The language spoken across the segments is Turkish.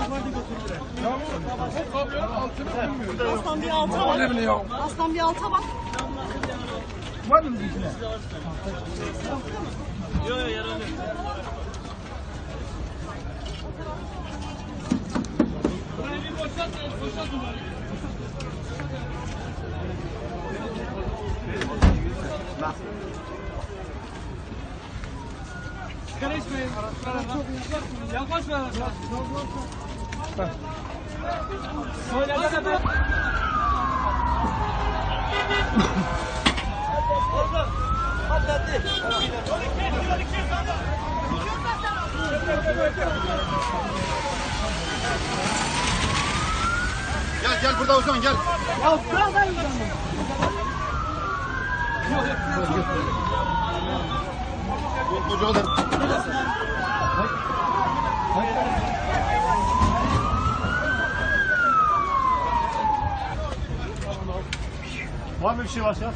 Aslan bir alta bak. Aslan bir alta bak. Var mı bizimkiler? Yok yaralı. Burayı bir boşaltın. Sigara içmeyin. Yaklaşma. Söyle de. Gel burada o zaman gel. Ya bırak ben yiyeceğim. Çocuğa da. Var mı bir şey başka?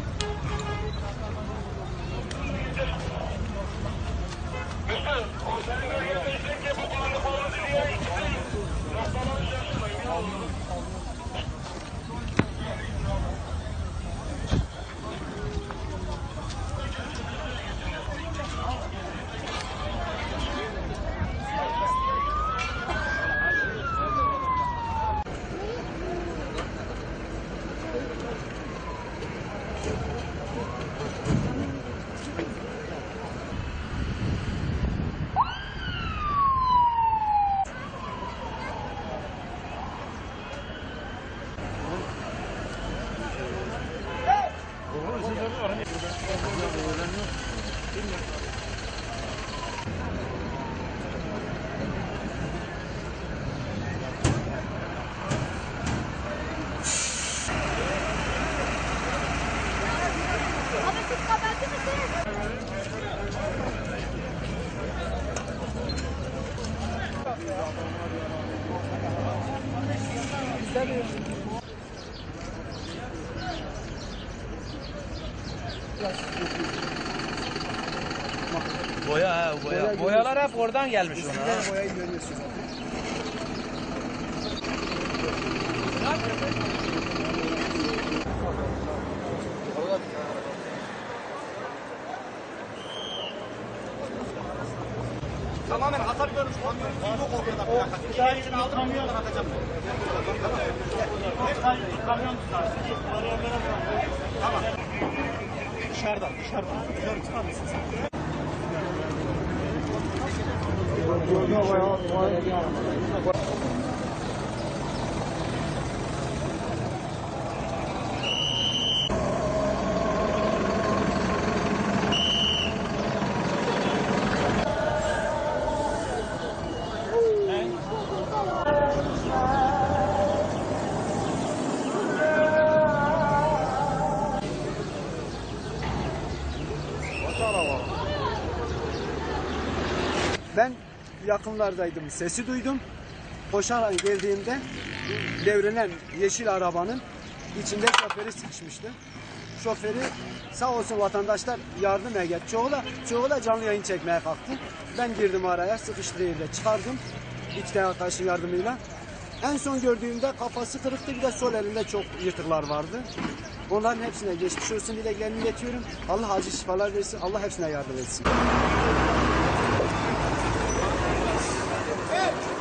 Boya boya. Boyalar hep oradan gelmiş ona. Boyayı görüyorsun. Tamamen hasar görmüş. Kamyon yok orada. Bir tanesini aldım. Kamyondan atacağım. Kamyon tutar. Tamam. Dışarıdan. Dışarı çıkar mısın sen? Ben yakınlardaydım, sesi duydum. Koşarak geldiğimde devrilen yeşil arabanın içinde şoförü sıkışmıştı. Şoförü sağ olsun vatandaşlar yardım etti. Çoğu da canlı yayın çekmeye kalktı. Ben girdim araya, sıkıştırıyla çıkardım. İki tane arkadaşın yardımıyla. En son gördüğümde kafası kırıktı, bir de sol elinde çok yırtıklar vardı. Onların hepsine geçmiş olsun dileklerimi iletiyorum. Allah acil şifalar versin, Allah hepsine yardım etsin.